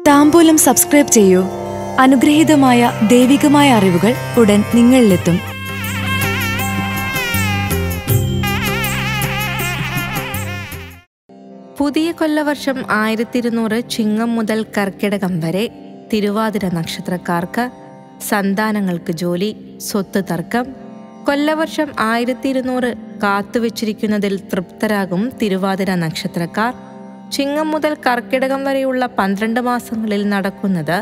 താംബൂലം subscribe ചെയ്യൂ. അനുഗ്രഹീതമായ ദൈവികമായ അറിവുകൾ ഉടൻ നിങ്ങളിലെത്തും. പുതിയ കൊല്ലവർഷം 1200 ചിങ്ങം മുതൽ കർക്കിടകം വരെ തിരുവാതിര നക്ഷത്രക്കാർക്ക് സന്താനങ്ങൾക്ക് ജോലി, സ്വത്ത് തർക്കം. കൊല്ലവർഷം 1200 കാത്തുവച്ചിരിക്കുന്നതിൽ തൃപ്തരാകും തിരുവാതിര നക്ഷത്രക്കാർ. ചിങ്ങം മുതൽ കർക്കിടകം വരെയുള്ള 12 മാസങ്ങളിൽ നടക്കുന്നത്.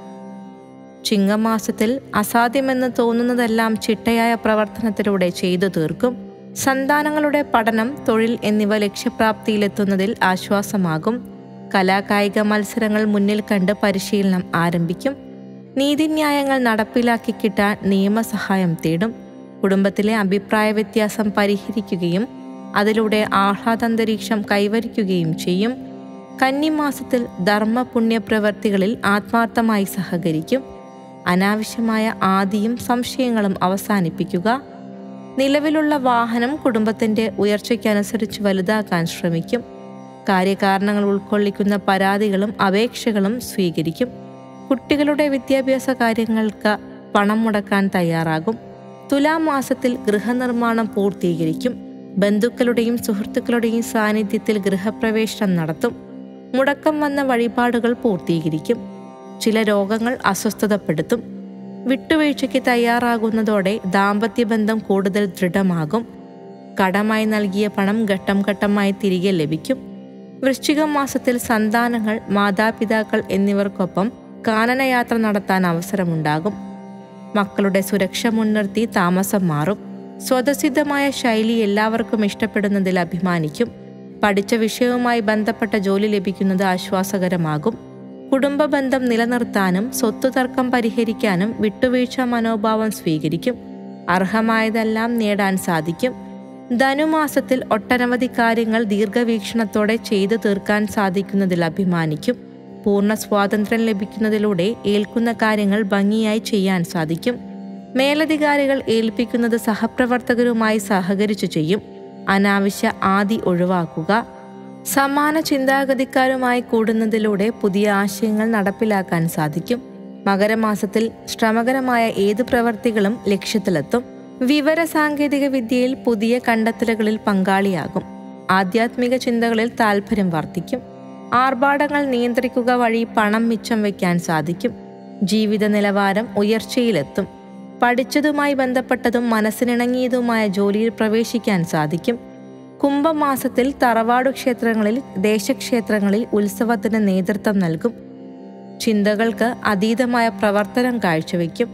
ചിങ്ങമാസത്തിൽ അസാധ്യമെന്ന് തോന്നുന്നതെല്ലാം ചിട്ടയായ പ്രവർത്തനത്തിലൂടെ ചെയ്തു തീർക്കും. സന്താനങ്ങളുടെ പഠനം, തൊഴിൽ എന്നിവ ലക്ഷ്യപ്രാപ്തിയിലെത്തുന്നതിൽ ആശ്വാസമാകും. കലാകായിക മത്സരങ്ങൾ മുന്നിൽ കണ്ട് പരിശീലനം ആരംഭിക്കും. നീതിന്യായങ്ങൾ നടപ്പിലാക്കി കിട്ടാൻ നിയമസഹായം തേടും. കുടുംബത്തിലെ അഭിപ്രായ വ്യത്യാസം പരിഹരിക്കുകയും അതിലൂടെ ആഹ്ലാദാന്തരീക്ഷം കൈവരിക്കുകയും ചെയ്യും. കന്നിമാസത്തിൽ ധർമ്മപുണ്യപ്രവർത്തികളിൽ ആത്മാർത്ഥമായി സഹകരിക്കും. അനാവശ്യമായ ആദിയും സംശയങ്ങളും അവസാനിപ്പിക്കുക. നിലവിലുള്ള വാഹനം കുടുംബത്തിന്റെ ഉയർച്ചയ്ക്കനുസരിച്ച് വലുതാക്കാൻ ശ്രമിക്കും. കാര്യകാരണങ്ങൾ ഉൾക്കൊള്ളിക്കുന്ന പരാതികളും അപേക്ഷകളും സ്വീകരിക്കും. കുട്ടികളുടെ വിദ്യാഭ്യാസ കാര്യങ്ങൾക്ക് പണം മുടക്കാൻ തയ്യാറാകും. തുലാം മാസത്തിൽ ഗൃഹനിർമ്മാണം പൂർത്തീകരിക്കും. ബന്ധുക്കളുടെയും സുഹൃത്തുക്കളുടെയും സാന്നിധ്യത്തിൽ ഗൃഹപ്രവേശനം നടത്തും. മുടക്കം വന്ന വഴിപാടുകൾ പൂർത്തീകരിക്കും. ചില രോഗങ്ങൾ അസ്വസ്ഥതപ്പെടുത്തും. വിട്ടുവീഴ്ചയ്ക്ക് തയ്യാറാകുന്നതോടെ ദാമ്പത്യബന്ധം കൂടുതൽ ദൃഢമാകും. കടമായി നൽകിയ പണം ഘട്ടം ഘട്ടമായി തിരികെ ലഭിക്കും. വൃശ്ചിക മാസത്തിൽ സന്താനങ്ങൾ, മാതാപിതാക്കൾ എന്നിവർക്കൊപ്പം കാനനയാത്ര നടത്താൻ അവസരമുണ്ടാകും. മക്കളുടെ സുരക്ഷ മുൻനിർത്തി താമസം മാറും. സ്വതസിദ്ധമായ ശൈലി എല്ലാവർക്കും ഇഷ്ടപ്പെടുന്നതിൽ അഭിമാനിക്കും. പഠിച്ച വിഷയവുമായി ബന്ധപ്പെട്ട ജോലി ലഭിക്കുന്നത് ആശ്വാസകരമാകും. കുടുംബ ബന്ധം നിലനിർത്താനും സ്വത്ത് തർക്കം പരിഹരിക്കാനും വിട്ടുവീഴ്ച മനോഭാവം സ്വീകരിക്കും. അർഹമായതെല്ലാം നേടാൻ സാധിക്കും. ധനുമാസത്തിൽ ഒട്ടനവധി കാര്യങ്ങൾ ദീർഘവീക്ഷണത്തോടെ ചെയ്തു തീർക്കാൻ സാധിക്കുന്നതിൽ അഭിമാനിക്കും. പൂർണ്ണ സ്വാതന്ത്ര്യം ലഭിക്കുന്നതിലൂടെ ഏൽക്കുന്ന കാര്യങ്ങൾ ഭംഗിയായി ചെയ്യാൻ സാധിക്കും. മേലധികാരികൾ ഏൽപ്പിക്കുന്നത് സഹപ്രവർത്തകരുമായി സഹകരിച്ചു ചെയ്യും. അനാവശ്യ ആദി ഒഴിവാക്കുക. സമാന ചിന്താഗതിക്കാരുമായി കൂടുന്നതിലൂടെ പുതിയ ആശയങ്ങൾ നടപ്പിലാക്കാൻ സാധിക്കും. മകരമാസത്തിൽ ശ്രമകരമായ ഏത് പ്രവർത്തികളും ലക്ഷ്യത്തിലെത്തും. വിവര സാങ്കേതിക വിദ്യയിൽ പുതിയ കണ്ടെത്തലുകളിൽ പങ്കാളിയാകും. ആധ്യാത്മിക ചിന്തകളിൽ താൽപര്യം വർദ്ധിക്കും. ആർഭാടങ്ങൾ നിയന്ത്രിക്കുക വഴി പണം മിച്ചം വയ്ക്കാൻ സാധിക്കും. ജീവിത നിലവാരം ഉയർച്ചയിലെത്തും. പഠിച്ചതുമായി ബന്ധപ്പെട്ടതും മനസ്സിനിണങ്ങിയതുമായ ജോലിയിൽ പ്രവേശിക്കാൻ സാധിക്കും. കുംഭമാസത്തിൽ തറവാടു ക്ഷേത്രങ്ങളിൽ, ദേശക്ഷേത്രങ്ങളിൽ ഉത്സവത്തിന് നേതൃത്വം നൽകും. ചിന്തകൾക്ക് അതീതമായ പ്രവർത്തനം കാഴ്ചവെക്കും.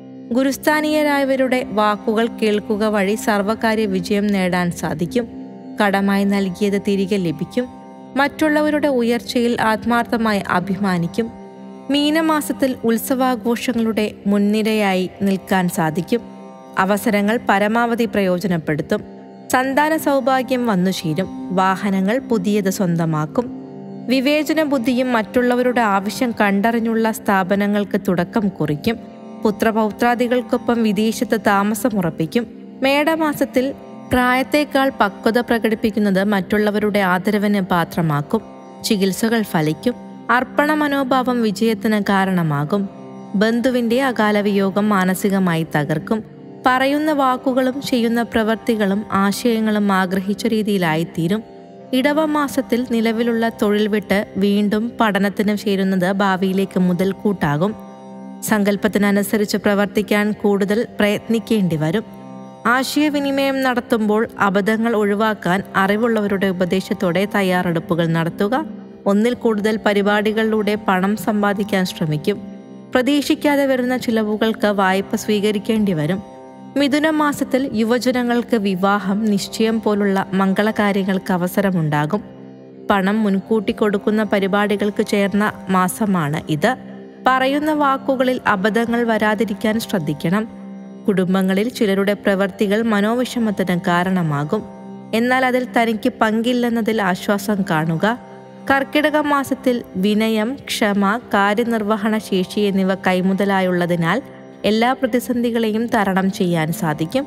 ഗുരുസ്ഥാനീയരായവരുടെ വാക്കുകൾ കേൾക്കുക വഴി സർവകാര്യ വിജയം നേടാൻ സാധിക്കും. കടമായി നൽകിയത് തിരികെ ലഭിക്കും. മറ്റുള്ളവരുടെ ഉയർച്ചയിൽ ആത്മാർത്ഥമായി അഭിമാനിക്കും. മീനമാസത്തിൽ ഉത്സവാഘോഷങ്ങളുടെ മുൻനിരയായി നിൽക്കാൻ സാധിക്കും. അവസരങ്ങൾ പരമാവധി പ്രയോജനപ്പെടുത്തും. സന്താന സൗഭാഗ്യം വന്നുചേരും. വാഹനങ്ങൾ പുതിയത് സ്വന്തമാക്കും. വിവേചന ബുദ്ധിയും മറ്റുള്ളവരുടെ ആവശ്യം കണ്ടറിഞ്ഞുള്ള സ്ഥാപനങ്ങൾക്ക് തുടക്കം കുറിക്കും. പുത്രപൗത്രാദികൾക്കൊപ്പം വിദേശത്ത് താമസമുറപ്പിക്കും. മേടമാസത്തിൽ പ്രായത്തേക്കാൾ പക്വത പ്രകടിപ്പിക്കുന്നത് മറ്റുള്ളവരുടെ ആദരവിന് പാത്രമാക്കും. ചികിത്സകൾ ഫലിക്കും. അർപ്പണ മനോഭാവം വിജയത്തിന് കാരണമാകും. ബന്ധുവിന്റെ അകാലവിയോഗം മാനസികമായി തകർക്കും. പറയുന്ന വാക്കുകളും ചെയ്യുന്ന പ്രവൃത്തികളും ആശയങ്ങളും ആഗ്രഹിച്ച രീതിയിലായിത്തീരും. ഇടവമാസത്തിൽ നിലവിലുള്ള തൊഴിൽ വിട്ട് വീണ്ടും പഠനത്തിന് ചേരുന്നത് ഭാവിയിലേക്ക് മുതൽക്കൂട്ടാകും. സങ്കല്പത്തിനനുസരിച്ച് പ്രവർത്തിക്കാൻ കൂടുതൽ പ്രയത്നിക്കേണ്ടി വരും. ആശയവിനിമയം നടത്തുമ്പോൾ അബദ്ധങ്ങൾ ഒഴിവാക്കാൻ അറിവുള്ളവരുടെ ഉപദേശത്തോടെ തയ്യാറെടുപ്പുകൾ നടത്തുക. ഒന്നിൽ കൂടുതൽ പരിപാടികളിലൂടെ പണം സമ്പാദിക്കാൻ ശ്രമിക്കും. പ്രതീക്ഷിക്കാതെ വരുന്ന ചിലവുകൾക്ക് വായ്പ സ്വീകരിക്കേണ്ടി വരും. മിഥുനമാസത്തിൽ യുവജനങ്ങൾക്ക് വിവാഹം, നിശ്ചയം പോലുള്ള മംഗളകാര്യങ്ങൾക്ക് അവസരമുണ്ടാകും. പണം മുൻകൂട്ടി കൊടുക്കുന്ന പരിപാടികൾക്ക് ചേർന്ന മാസമാണ് ഇത്. പറയുന്ന വാക്കുകളിൽ അബദ്ധങ്ങൾ വരാതിരിക്കാൻ ശ്രദ്ധിക്കണം. കുടുംബങ്ങളിൽ ചിലരുടെ പ്രവൃത്തികൾ മനോവിഷമത്തിന് കാരണമാകും. എന്നാൽ അതിൽ തനിക്ക് പങ്കില്ലെന്നതിൽ ആശ്വാസം കാണുക. കർക്കിടക മാസത്തിൽ വിനയം, ക്ഷമ, കാര്യനിർവഹണ ശേഷി എന്നിവ കൈമുതലായുള്ളതിനാൽ എല്ലാ പ്രതിസന്ധികളെയും തരണം ചെയ്യാൻ സാധിക്കും.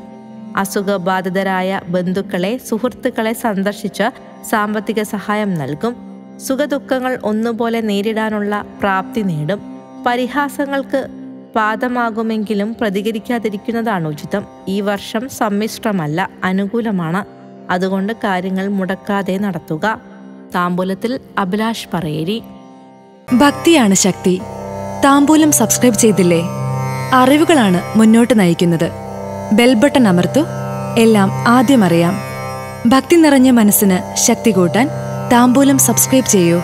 അസുഖബാധിതരായ ബന്ധുക്കളെ, സുഹൃത്തുക്കളെ സന്ദർശിച്ച് സാമ്പത്തിക സഹായം നൽകും. സുഖദുഃഖങ്ങൾ ഒന്നുപോലെ നേരിടാനുള്ള പ്രാപ്തി നേടും. പരിഹാസങ്ങൾക്ക് പാദമാകുമെങ്കിലും പ്രതികരിക്കാതിരിക്കുന്നതാണ് ഉചിതം. ഈ വർഷം സമ്മിശ്രമല്ല, അനുകൂലമാണ്. അതുകൊണ്ട് കാര്യങ്ങൾ മുടക്കാതെ നടത്തുക. താമ്പൂലത്തിൽ അഭിലാഷ് പറയേരി. ഭക്തിയാണ് ശക്തി. താമ്പൂലം സബ്സ്ക്രൈബ് ചെയ്തില്ലേ? അറിവുകളാണ് മുന്നോട്ട് നയിക്കുന്നത്. ബെൽ ബട്ടൺ അമർത്തു. എല്ലാം ആദ്യം അറിയാം. ഭക്തി നിറഞ്ഞ മനസ്സിന് ശക്തി കൂട്ടാൻ താമ്പൂലം സബ്സ്ക്രൈബ് ചെയ്യൂ.